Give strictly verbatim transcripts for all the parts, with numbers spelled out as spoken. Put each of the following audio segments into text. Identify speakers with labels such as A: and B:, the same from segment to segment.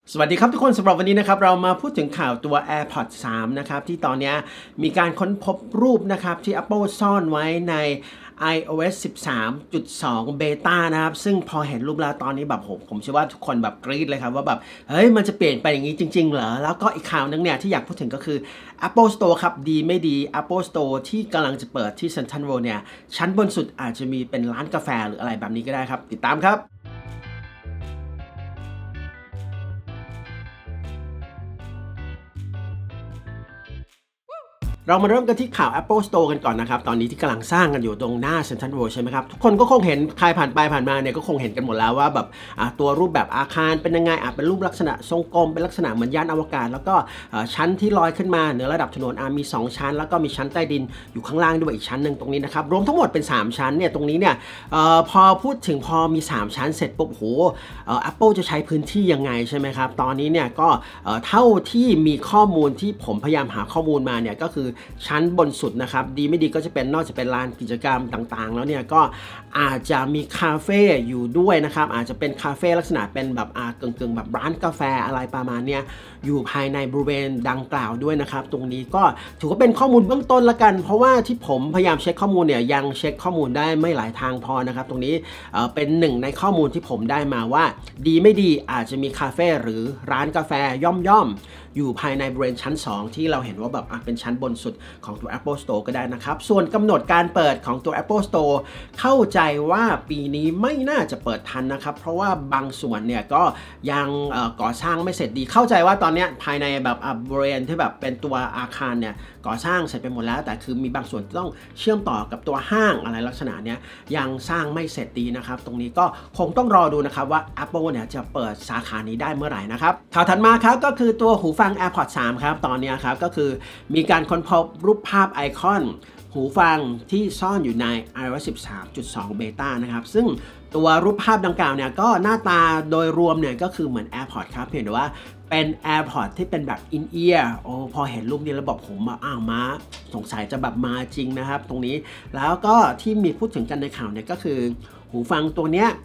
A: สวัสดีครับทุกคนสำหรับวันนี้นะครับเรามาพูดถึงข่าวตัว AirPods สาม นะครับที่ตอนนี้มีการค้นพบรูปนะครับที่ Apple ซ่อนไว้ใน iOS สิบสามจุดสอง Beta นะครับซึ่งพอเห็นรูปแล้วตอนนี้แบบผมผมเชื่อว่าทุกคนแบบกรี๊ดเลยครับว่าแบบเฮ้ยมันจะเปลี่ยนไปอย่างนี้จริงๆเหรอแล้วก็อีกข่าวนึงเนี่ยที่อยากพูดถึงก็คือ Apple Store ครับดีไม่ดี Apple Store ที่กำลังจะเปิดที่ Central World เนี่ยชั้นบนสุดอาจจะมีเป็นร้านกาแฟหรืออะไรแบบนี้ก็ได้ครับติดตามครับเรามาเริ่มกันที่ข่าว Apple Store กันก่อนนะครับตอนนี้ที่กำลังสร้างกันอยู่ตรงหน้า Central World ใช่ไหมครับทุกคนก็คงเห็นใครผ่านไปผ่านมาเนี่ยก็คงเห็นกันหมดแล้วว่าแบบตัวรูปแบบอาคารเป็นยังไงอาจเป็นรูปลักษณะทรงกลมเป็นลักษณะเหมือนยานอวกาศแล้วก็ชั้นที่ลอยขึ้นมาเหนือระดับถนนมีสองชั้นแล้วก็มีชั้นใต้ดินอยู่ข้างล่างด้วยอีกชั้นหนึ่งตรงนี้นะครับรวมทั้งหมดเป็นสามชั้นเนี่ยตรงนี้เนี่ยพอพูดถึงพอมีสามชั้นเสร็จปุ๊บโห Apple จะใช้พื้นที่ยังไงใช่ไหมครับตอนนี้เนี่ยก็เท่าที่มีข้อมูลที่ผมพยายามหาข้อมูลมาเนี่ยก็คือชั้นบนสุดนะครับดีไม่ดีก็จะเป็นนอกจากเป็นลานกิจกรรมต่างๆแล้วเนี่ยก็อาจจะมีคาเฟ่อยู่ด้วยนะครับอาจจะเป็นคาเฟ่ลักษณะเป็นแบบอ่ากึ่งๆแบบร้านกาแฟอะไรประมาณเนี้ยอยู่ภายในบริเวณดังกล่าวด้วยนะครับตรงนี้ก็ถือว่าเป็นข้อมูลเบื้องต้นละกันเพราะว่าที่ผมพยายามเช็คข้อมูลเนี่ยยังเช็คข้อมูลได้ไม่หลายทางพอนะครับตรงนี้เอ่อเป็นหนึ่งในข้อมูลที่ผมได้มาว่าดีไม่ดีอาจจะมีคาเฟ่หรือร้านกาแฟย่อมๆอยู่ภายในบริเวณชั้นสองที่เราเห็นว่าแบบเป็นชั้นบนสุดของตัว Apple Store ก็ได้นะครับส่วนกำหนดการเปิดของตัว Apple Store เข้าใจว่าปีนี้ไม่น่าจะเปิดทันนะครับเพราะว่าบางส่วนเนี่ยก็ยังก่อสร้างไม่เสร็จดีเข้าใจว่าตอนนี้ภายในแบบบริเวณที่แบบเป็นตัวอาคารเนี่ยก่อสร้างเสร็จไปหมดแล้วแต่คือมีบางส่วนต้องเชื่อมต่อกับตัวห้างอะไรลักษณะเนี้ยยังสร้างไม่เสร็จดีนะครับตรงนี้ก็คงต้องรอดูนะครับว่า Apple เนี่ยจะเปิดสาขานี้ได้เมื่อไหร่นะครับข่าวถัดมาครับก็คือตัวหูฟัง AirPods สาม ครับตอนนี้ครับก็คือมีการค้นพบรูปภาพไอคอนหูฟังที่ซ่อนอยู่ใน iOS สิบสามจุดสอง Beta นะครับซึ่งตัวรูปภาพดังกล่าวเนี่ยก็หน้าตาโดยรวมเนี่ยก็คือเหมือน AirPods ครับเพียงแต่ว่าเป็น AirPods ที่เป็นแบบ in ear โอ้พอเห็นรูปนี้แล้วบอกผมมาอ้าวมาสงสัยจะแบบมาจริงนะครับตรงนี้แล้วก็ที่มีพูดถึงกันในข่าวเนี่ยก็คือหูฟังตัวเนี้ย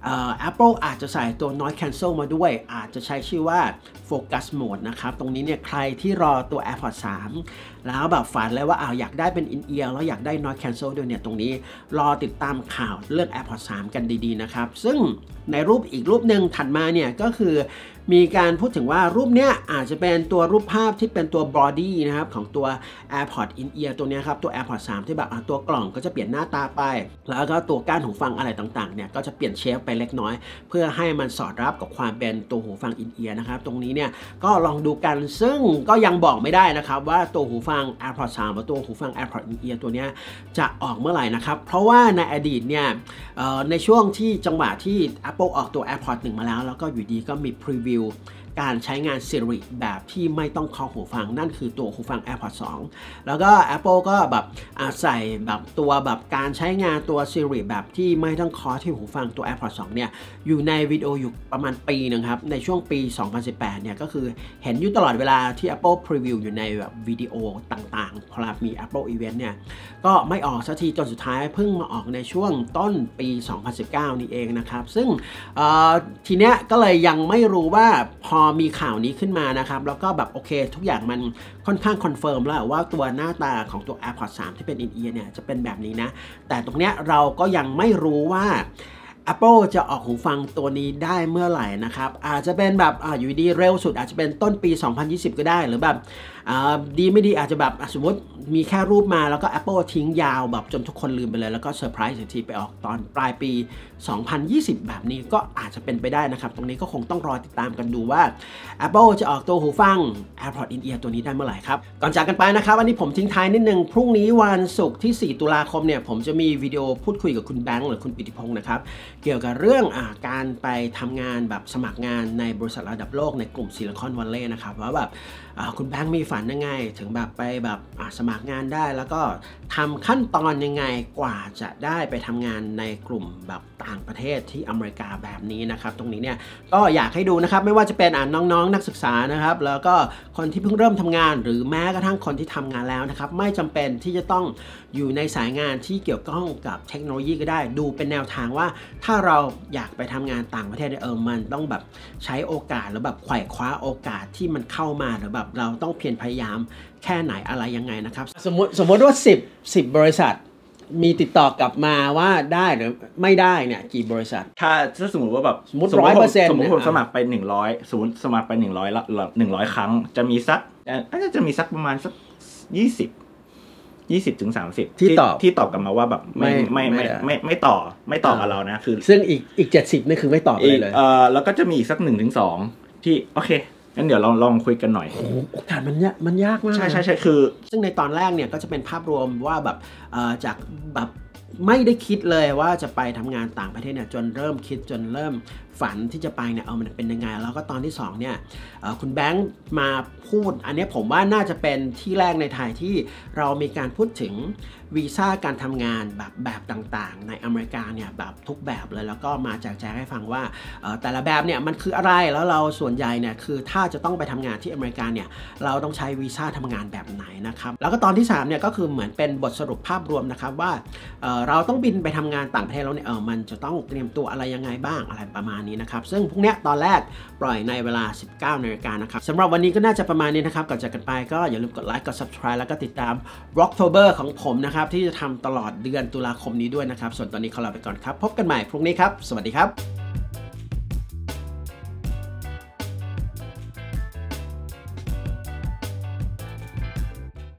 A: Apple อาจจะใส่ตัว Noise Cancel มาด้วยอาจจะใช้ชื่อว่า Focus Mode นะครับตรงนี้เนี่ยใครที่รอตัว AirPods สามแล้วแบบฝันเลยว่าอ้าวอยากได้เป็น in ear แล้วอยากได้ Noise Cancel ด้วยเนี่ยตรงนี้รอติดตามข่าวเรื่อง AirPods สามกันดีๆนะครับซึ่งในรูปอีกรูปหนึ่งถัดมาเนี่ยก็คือมีการพูดถึงว่ารูปเนี้ยอาจจะเป็นตัวรูปภาพที่เป็นตัว body นะครับของตัว AirPods in ear ตัวนี้ครับตัว AirPods สามที่แบบตัวกล่องก็จะเปลี่ยนหน้าตาไปแล้วก็ตัวก้านหูฟังอะไรต่างๆเนี่ยก็จะเปลี่ยนเชฟไปเล็กน้อยเพื่อให้มันสอดรับกับความเป็นตัวหูฟัง in ear นะครับตรงนี้เนี่ยก็ลองดูกันซึ่งก็ยังบอกไม่ได้นะครับว่าตัวหูฟัง AirPods สามหรือตัวหูฟัง AirPods in ear ตัวนี้จะออกเมื่อไหร่นะครับเพราะว่าในอดีตเนี่ยในช่วงที่จังหวะที่ Apple ออกตัว AirPods หนึ่งมาแล้วแล้วก็อยู่ดีก็มีพรีวิวการใช้งาน Siri แบบที่ไม่ต้องเคาะหูฟังนั่นคือตัวหูฟัง AirPods สอง แล้วก็ Apple ก็แบบใส่แบบตัวแบบการใช้งานตัว Siri แบบที่ไม่ต้องเคาะที่หูฟังตัว AirPods สองเนี่ยอยู่ในวิดีโออยู่ประมาณปีนึงครับในช่วงปีสองพันสิบแปดเนี่ยก็คือเห็นอยู่ตลอดเวลาที่ Apple Preview อยู่ในแบบวิดีโอต่างๆพอมี Apple Event เนี่ยก็ไม่ออกสักทีจนสุดท้ายเพิ่งมาออกในช่วงต้นปีสองพันสิบเก้านี่เองนะครับซึ่งทีเนี้ยก็เลยยังไม่รู้ว่าพอมีข่าวนี้ขึ้นมานะครับแล้วก็แบบโอเคทุกอย่างมันค่อนข้างคอนเฟิร์มแล้วว่าตัวหน้าตาของตัว AirPods สามที่เป็น in ear เนี่ยจะเป็นแบบนี้นะแต่ตรงเนี้ยเราก็ยังไม่รู้ว่า Apple จะออกหูฟังตัวนี้ได้เมื่อไหร่นะครับอาจจะเป็นแบบ อ, อยู่ดีเร็วสุดอาจจะเป็นต้นปีสองพันยี่สิบก็ได้หรือแบบดีไม่ดีอาจจะแบบสมมติมีแค่รูปมาแล้วก็ Apple ทิ้งยาวแบบจนทุกคนลืมไปเลยแล้วก็เซอร์ไพรส์ทีไปออกตอนปลายปีสองพันยี่สิบแบบนี้ก็อาจจะเป็นไปได้นะครับตรงนี้ก็คงต้องรอติดตามกันดูว่า Apple จะออกตัวหูฟัง AirPods in ear ตัวนี้ได้เมื่อไหร่ครับก่อนจากกันไปนะครับวันนี้ผมทิ้งท้ายนิดนึงพรุ่งนี้วันศุกร์ที่สี่ตุลาคมเนี่ยผมจะมีวิดีโอพูดคุยกับคุณแบงค์หรือคุณปิติพงศ์นะครับเกี่ยวกับเรื่องอ่าการไปทำงานแบบสมัครงานในบริษัทระดับโลกในกลุ่มซิลิคอนวัลเลย์นะครับว่าแบบคุณแบงค์มีฝันยังไงถึงแบบไปแบบสมัครงานได้แล้วก็ทำขั้นตอนยังไงกว่าจะได้ไปทำงานในกลุ่มแบบต่างประเทศที่อเมริกาแบบนี้นะครับตรงนี้เนี่ยก็อยากให้ดูนะครับไม่ว่าจะเป็นอ่านน้องๆนักศึกษานะครับแล้วก็คนที่เพิ่งเริ่มทำงานหรือแม้กระทั่งคนที่ทำงานแล้วนะครับไม่จำเป็นที่จะต้องอยู่ในสายงานที่เกี่ยวข้องกับเทคโนโลยีก็ได้ดูเป็นแนวทางว่าถ้าถ้าเราอยากไปทำงานต่างประเทศเนี่ยเออมันต้องแบบใช้โอกาสหรือแบบไขว่คว้าโอกาสที่มันเข้ามาหรือแบบเราต้องเพียรพยายามแค่ไหนอะไรยังไงนะครับสมมติสมมติว่าสิบ สิบบริษัทมีติดต่อกลับมาว่าได้หรือไม่ได้เนี่ยกี่บริษัท
B: ถ้าถ้าสมมติว่าแบบ
A: สมมติร้อยเปอร์เซ็นต์
B: สมมติผมสมัครไปหนึ่งร้อยสมมติสมัครไปหนึ่งร้อยละหนึ่งร้อยครั้งจะมีสักน่าจะมีสักประมาณสักยี่สิบยี่สิบถึงสามสิบที่ตอบที่ตอบกลับมาว่าแบบไม่ไม่ไม่ไม่ไม่ต่อไม่ต่อกับเรานะคือ
A: ซึ่งอีกอีกเจ็ดสิบนี่คือไม่ตอบเลยเลย
B: เออแล้วก็จะมีอีกสักหนึ่งถึงสองที่โอเคงั้นเดี๋ยวลองลองคุยกันหน่อย
A: โอกาสมันยากมันยากมาก
B: ใช่ใช่ใช่คือ
A: ซึ่งในตอนแรกเนี่ยก็จะเป็นภาพรวมว่าแบบจากแบบไม่ได้คิดเลยว่าจะไปทำงานต่างประเทศเนี่ยจนเริ่มคิดจนเริ่มฝันที่จะไปเนี่ยเอามันเป็นยังไงแล้วก็ตอนที่สองเนี่ยคุณแบงค์มาพูดอันนี้ผมว่าน่าจะเป็นที่แรกในไทยที่เรามีการพูดถึงวีซ่าการทำงานแบบแบบต่างๆในอเมริกาเนี่ยแบบทุกแบบเลยแล้วก็มาแจกแจงให้ฟังว่าแต่ละแบบเนี่ยมันคืออะไรแล้วเราส่วนใหญ่เนี่ยคือถ้าจะต้องไปทำงานที่อเมริกาเนี่ยเราต้องใช้วีซ่าทำงานแบบไหนนะครับแล้วก็ตอนที่สามเนี่ยก็คือเหมือนเป็นบทสรุปภาพรวมนะครับว่าเ, เราต้องบินไปทำงานต่างประเทศแล้วเนี่ยเออมันจะต้องเตรียมตัวอะไรยังไงบ้างอะไรประมาณนี้นะครับซึ่งพวกเนี้ยตอนแรกปล่อยในเวลา สิบเก้านาฬิกานะครับสำหรับวันนี้ก็น่าจะประมาณนี้นะครับก่อนจากกันไปก็อย่าลืมกดไลค์กด Subscribe แล้วก็ติดตาม Rocktober ของผมนะครับที่จะทำตลอดเดือนตุลาคมนี้ด้วยนะครับส่วนตอนนี้ขอลาไปก่อนครับพบกันใหม่พรุ่งนี้ครับสวัสดีครับ